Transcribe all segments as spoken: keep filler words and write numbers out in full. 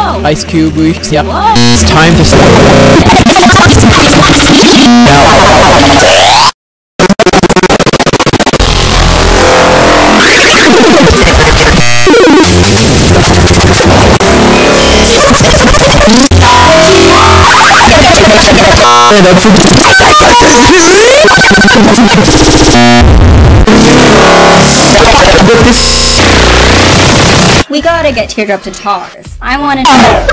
Ice Cube weeks, yep. It's time to start. We gotta get Teardrop to TARS. I wanna know.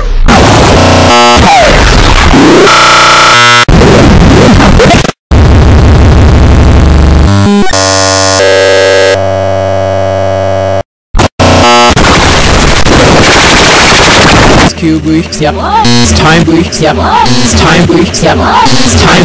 Cube weeks, yep. It's time weeks, yep. It's time weeks, yep. It's time.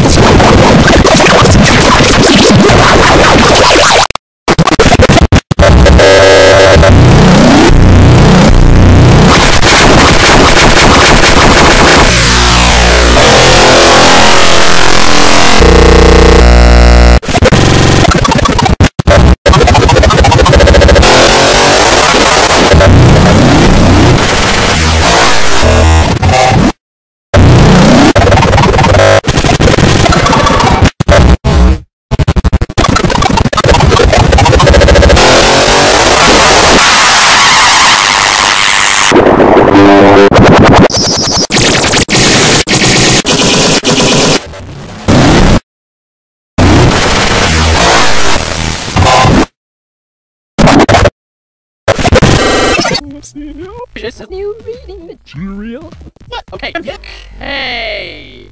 Just a new reading material. What? Okay. Hey.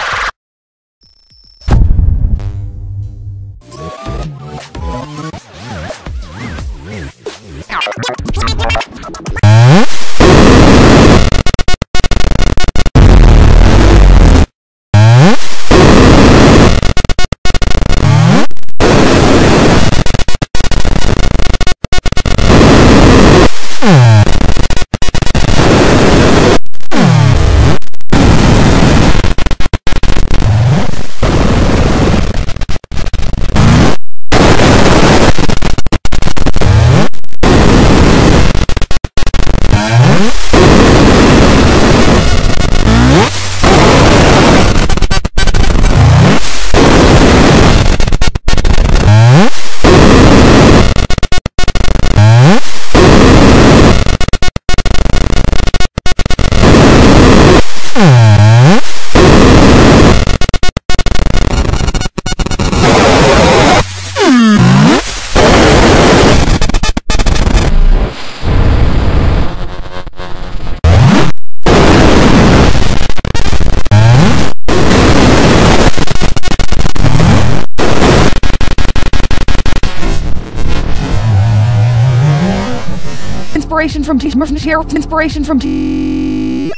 Inspiration from T. Here. Inspiration from T.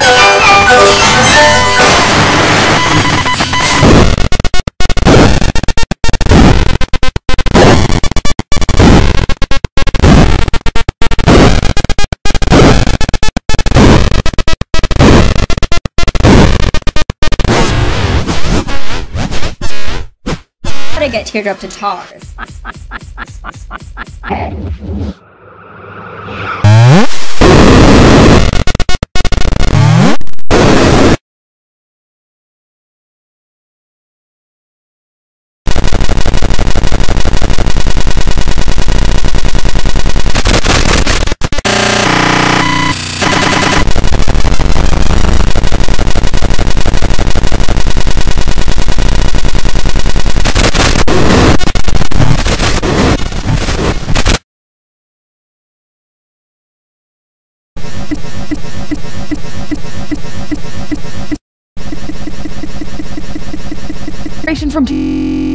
Gotta get Teardrop to TARS. Inspiration from T.